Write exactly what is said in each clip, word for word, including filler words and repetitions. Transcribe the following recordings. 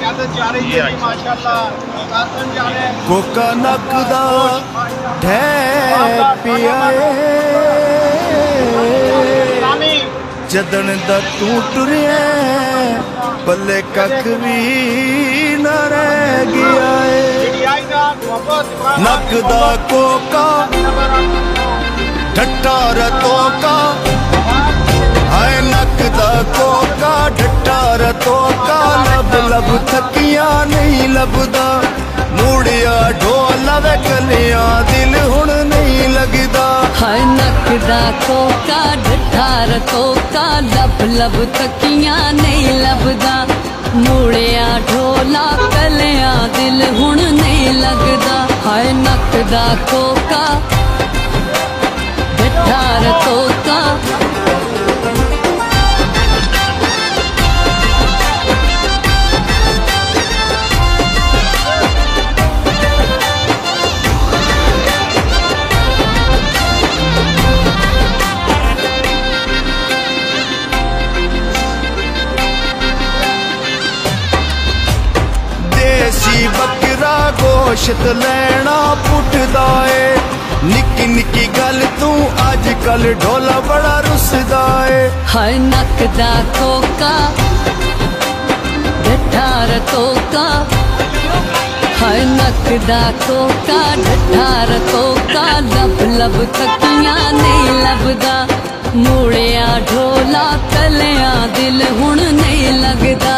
Coca नकदा ढै पिया जदन दा तू टुरिया पल्ले कख भी न रह गया नकदा कोका ढट्टा रतों का हाय नकदा कोका ढट्टा रतों का लब लब थकिया नहीं लभदा मूड़िया ढोल वे कलिया दिल हुण नहीं लगदा हाय नकदा कोका ढट्टा रतों का लब लब थकिया नहीं लभदा मूड़िया ढोला कलिया दिल हुण नहीं लगदा हाय नकदा कोका ढट्टा रतों का देसी बकरा गोश्त लेना पुटदा है निक्की निक्की गल तू अज कल ढोला बड़ा रुसदा है हाय नकदा कोका ढट्टा रतों का हाय नकदा कोका ढट्टा रतों का लब लब थकिया नहीं लभदा मूड़िया ढोला कलिया दिल हुण नहीं लगदा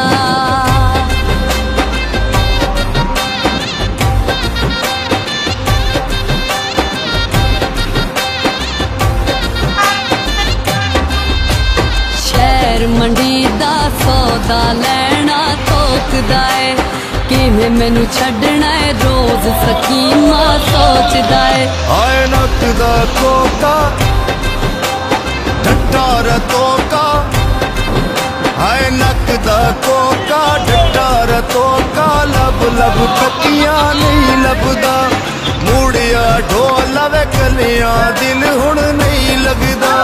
मंडी दा सौदा लेना तोकदा है किवें मैनू छड्डना है रोज सकीमा सोचदा है हाय नकदा कोका ढट्टा रतों का हाय नकदा कोका ढट्टा रतों का लब लब थकिया नहीं लभदा मूड़िया ढोल वे कलिया दिल हुण नहीं लगदा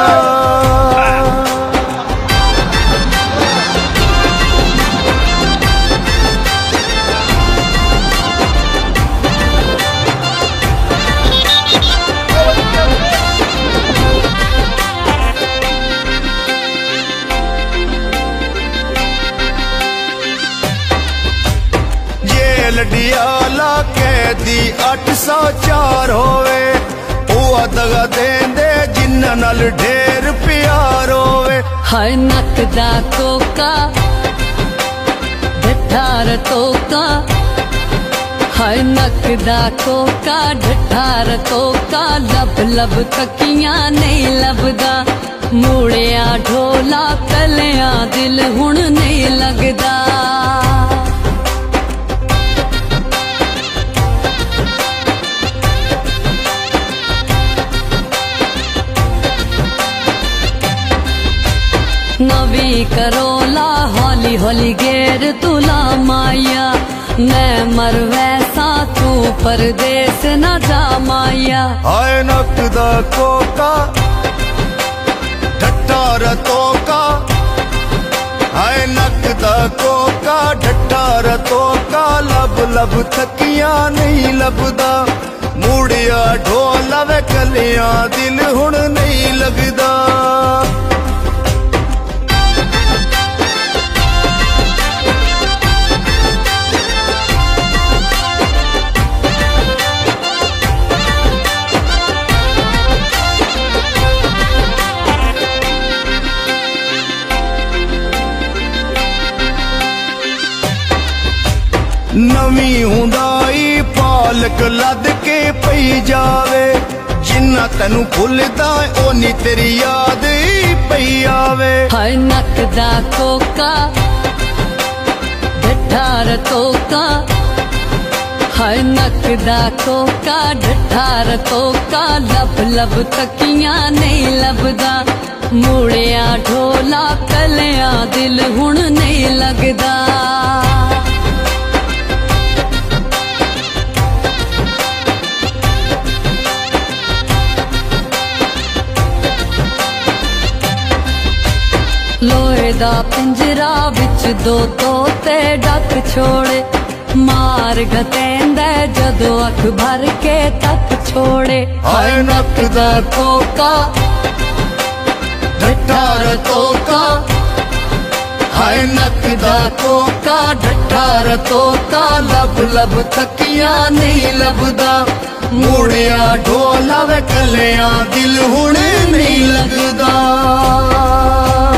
लडियाला कैदी अठ सौ चार होवे ओ दगा देंदे जिन्ना नाल ढेर प्यार होवे हाय नकदा कोका ढट्टा रतों का हाय नकदा कोका ढट्टा रतों का लब लब थकिया नहीं लभदा मूड़िया ढोला कलिया दिल हुण नहीं लगदा नवी करोला हौली हौली गेर तुला माया मैं मर वैसा तू परदेस न जा माया हाय नकदा कोका ढट्टा रतों का हाय नकदा कोका ढट्टा रतों का लब लब थकिया नहीं लभदा मूड़िया ढोल वे कलिया दिल हुण नहीं लगदा नवी हुंदाई पालक लद के पई जावे जिन्ना तेनू भुलदा ओनी तेरी याद पई आवे हाय नकदा कोका ढट्टा रतों का हाय नकदा कोका ढट्टा रतों का लब लब थकिया नहीं लभदा मूड़िया ढोला कलिया दिल हुण नहीं लगदा लोहे दा पिंजरा विच दो तोते डक छोड़े, मार गतेंदा जदों अख भर के तक छोड़े। हाय नक दा कोका ढट्ठा रतोका, हाय नक दा कोका ढट्ठा रतोका, लब लब थकिया नहीं लभदा, मूड़िया ढोला वे कलियां दिल हुण नहीं लगदा।